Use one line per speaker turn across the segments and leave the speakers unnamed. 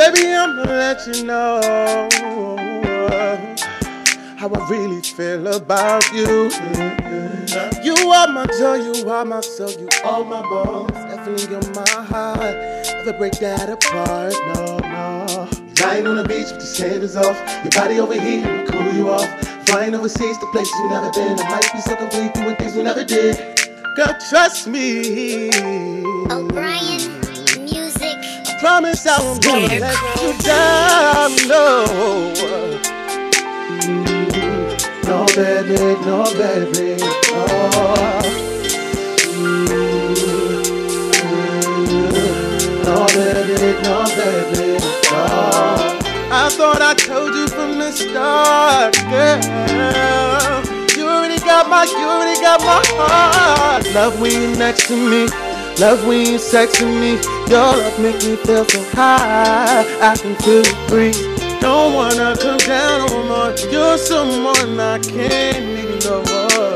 Baby, I'ma let you know how I really feel about you. You are my joy, you are my soul, you are my bones. Definitely in my heart, never break that apart, no, no. Lying on the beach with the shaders off, your body overheat, I'ma cool you off. Flying overseas to places we never been, I might be so complete doing things we never did. Girl, trust me.
O'Brien Music.
I promise I won't never let you down, no. No baby, no baby, no. No baby, no baby, no. I thought I told you from the start, girl. You already got my heart. Love when you're next to me, love when you're sexing me. Your love make me feel so high, I can feel it breathe. Don't wanna come down no more. You're someone I can't need no more.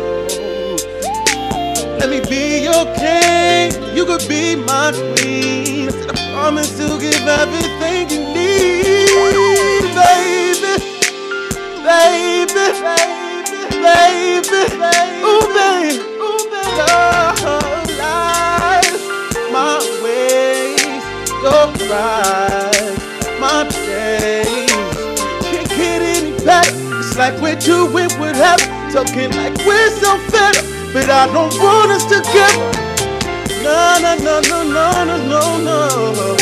Let me be your king, you could be my queen. I promise to give everything you need, baby, baby, baby, baby. Ooh, baby, ooh, baby. Your life, my ways, your pride, my days. Can't get any better. It's like we're doing whatever, talking like we're so fed up. But I don't want us together. No, no, no, no, no, no, no, no.